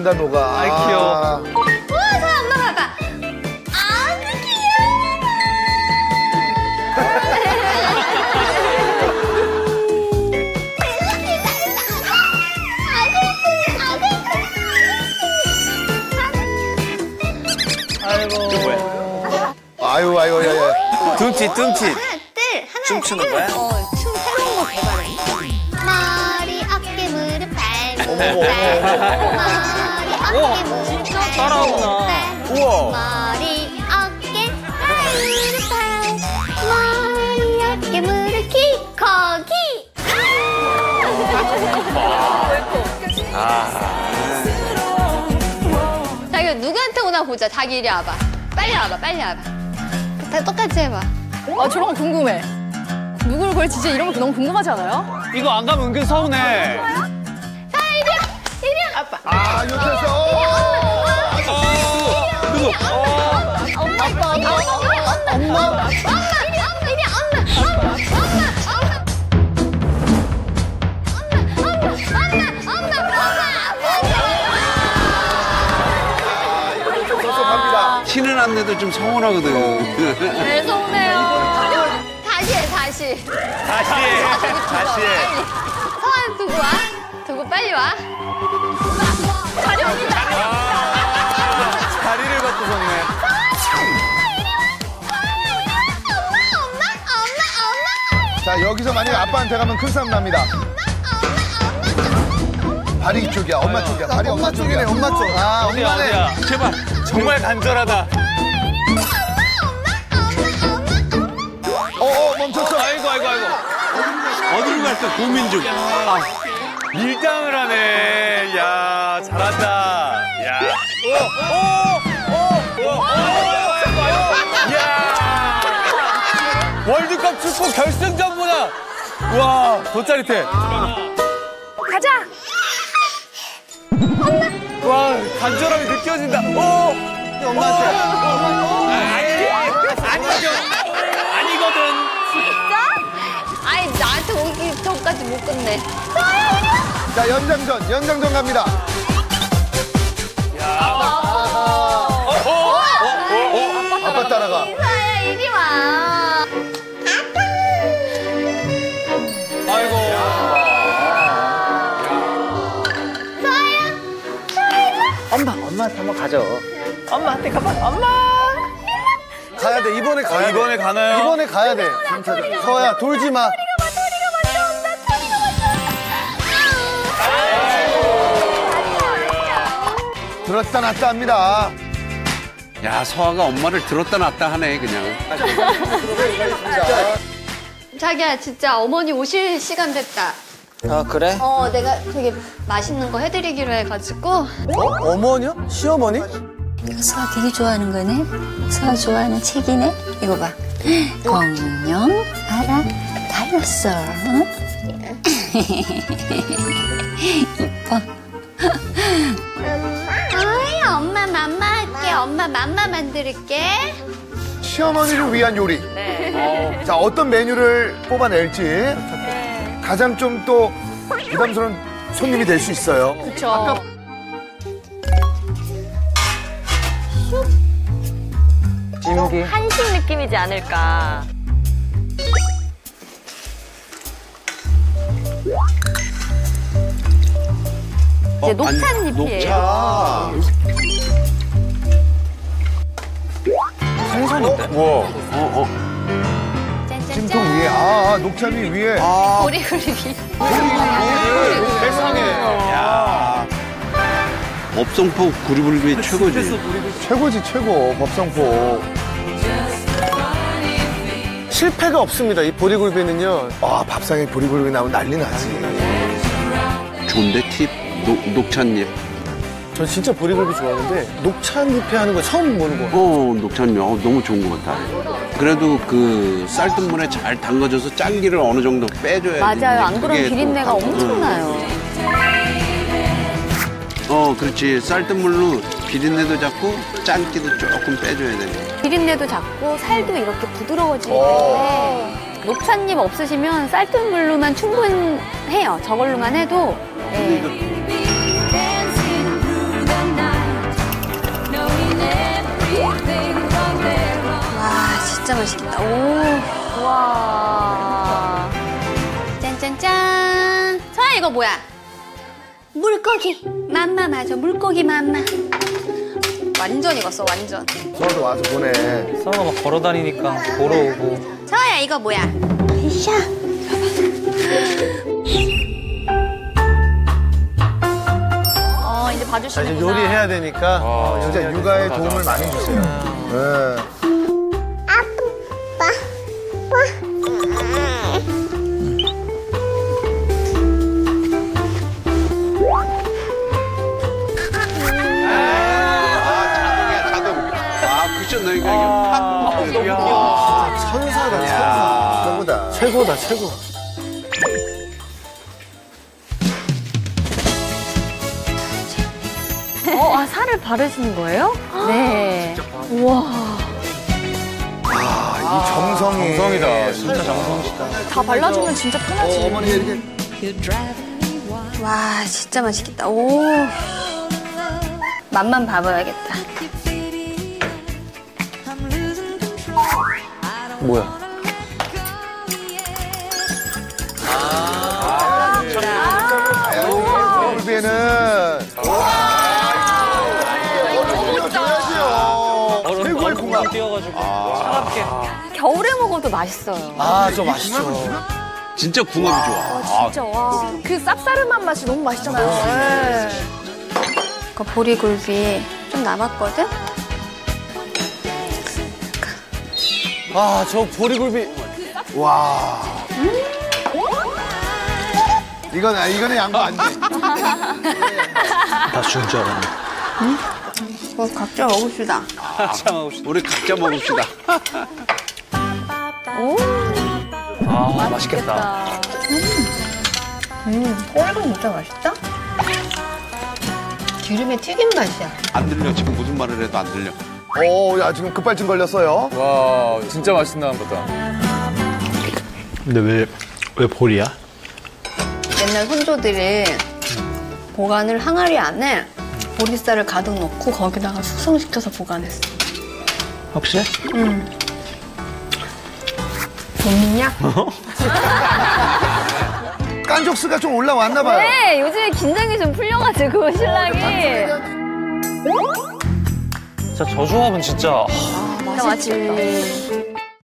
녹는다 녹아. 아이 귀여워. 우와, 서아 엄마 봐봐. 아주 귀여워. 아이고. 이거 뭐야? 아유, 아유, 야. tum칫. 하나, 둘, 춤추는 거야? 춤 새로운 거 개발해. 머리, 어깨, 무릎, 발. 머리, 어깨, 무릎, 진짜 발. 따라하구나. 우와. 머리, 어깨, 발, 무릎, 발. 머리, 어깨, 무릎, 키, 거기. 자기 누구한테 오나 보자. 자기 이리 와봐. 빨리 와봐. 다 똑같이 해봐. 아, 저런 거 궁금해. 누구를 걸지 진짜 이런 거 너무 궁금하지 않아요? 이거 안 가면 은근 서운해. 자, 이리 와. 아빠. 아, 요트에서. 누구? 엄마. 티는 안 내도 좀 서운하거든. 왜 서운해요? 다시 해. 다시 해. 서한 두고 와. 두고 빨리 와. 자리를 바꾸셨네. 엄마. 자, 여기서 만약에 아빠한테 가면 큰 싸움 납니다. 발이 이쪽이야, 엄마 쪽이야. 발이 엄마 쪽이네, 엄마 쪽. 아, 어디야, 엄마네. 어디야. 제발. 정말 간절하다. 멈췄어. 아이고. 어디로 갈까 고민 중. 밀당을 하네. 야, 잘한다. 야. 야. 월드컵 축구 결승전보다. 와, 더 짜릿해. 가자! 와, 간절함이 느껴진다. 엄마한테. 아니거든. 아이, 나한테 오기 전까지 못 끝내. 자, 연장전 갑니다. 아빠 따라가. 서야, 이리 와. 아이고. 엄마한테 한번 가죠. 엄마한테 가봐. 엄마! 가야 돼, 이번에 가야 돼. 이번에 가나요? 이번에 가야 돼. 서야, 돌지 마. 들었다 놨다 합니다. 야, 서아가 엄마를 들었다 놨다 하네 그냥. 자기야, 진짜 어머니 오실 시간 됐다. 아, 그래? 내가 되게 맛있는 거 해드리기로 해가지고. 어머니요? 시어머니? 이거 서아 되게 좋아하는 거네. 서아 좋아하는 책이네. 이거 봐. 공룡 알아 다이너솔. 이뻐. 어이, 엄마 맘마 할게. 엄마 맘마 만들게. 시어머니를 위한 요리. 자, 어떤 메뉴를 뽑아낼지 가장 좀 또 부담스러운 손님이 될 수 있어요. 그쵸. 찜기. 한식 느낌이지 않을까. 이제 녹차잎이에요. 아, 생선인데? 우와. 짠짠짠. 찜통 위에, 녹차미 위에. 보리굴비. 세상에. 야. 업성포 구리불비 최고지. 최고지, 최고. 법성포. 실패가 없습니다, 이 보리굴비는요. 밥상에 보리굴비 나오면 난리 나지. 좋은데 팁. 녹찬잎. 전 진짜 보리굴비 좋아하는데 녹차잎에 하는 거 처음 보는 거. 녹찬잎. 너무 좋은 것 같아. 그래도 그 쌀뜨물에 잘 담가줘서 짠기를 어느 정도 빼줘야 돼. 맞아요. 안 그러면 비린내가 엄청나요. 그렇지. 쌀뜨물로 비린내도 잡고 짠기도 조금 빼줘야 돼. 비린내도 작고 살도 이렇게 부드러워지기 때문에 녹차잎 없으시면 쌀뜨물로만 충분해요. 저걸로만 해도. 네. 진짜 맛있겠다. 오. 와. 짠짠짠. 서아 이거 뭐야? 물고기. 맘마 맞아. 물고기 맘마. 완전 익었어 완전. 서도 와서 보내. 서아가 막 걸어다니니까 보러 오고. 서아야 이거 뭐야? 샤. 이제 봐주시는구나. 요리해야 되니까. 진짜 육아에 도움을 많이 주세요. 네. 쿠션 넣으니까 이게 팍. 천사다, 천사. 최고다. 최고다, 최고. 살을 바르시는 거예요? 네. 우와. 이 정성이. 정성이다. 진짜 정성이다. 다 발라주면 진짜 편하지. 어머니 이렇게. 와 진짜 맛있겠다. 오. 맛만 봐봐야겠다. 뭐야? 골비에는. 최고의 궁합. 뛰어가지고. 겨울에 먹어도 맛있어요. 아, 저 맛있죠. 진짜 궁합이 좋아. 진짜 와. 그 쌉싸름한 맛이 너무 맛있잖아요. 그 보리굴비 좀 남았거든? 아, 저 보리굴비. 와. 이거는 양보 안 돼. 다 준 줄 알았네. 뭐 각자 먹읍시다. 우리 각자 먹읍시다. 아, 맛있겠다. 꼴도 진짜 맛있다. 기름에 튀긴 맛이야. 안 들려. 지금 무슨 말을 해도 안 들려. 오, 야, 지금 급발진 걸렸어요. 와, 진짜 맛있나 보다. 근데 왜 볼이야? 옛날 선조들이 보관을 항아리 안에 보리쌀을 가득 넣고 거기다가 숙성시켜서 보관했어. 확실해? 재밌냐? 깐족스가 좀 올라왔나 봐요. 네, 요즘에 긴장이 좀 풀려가지고 신랑이. 진짜 저 조합은 진짜. 진짜 맛있겠다.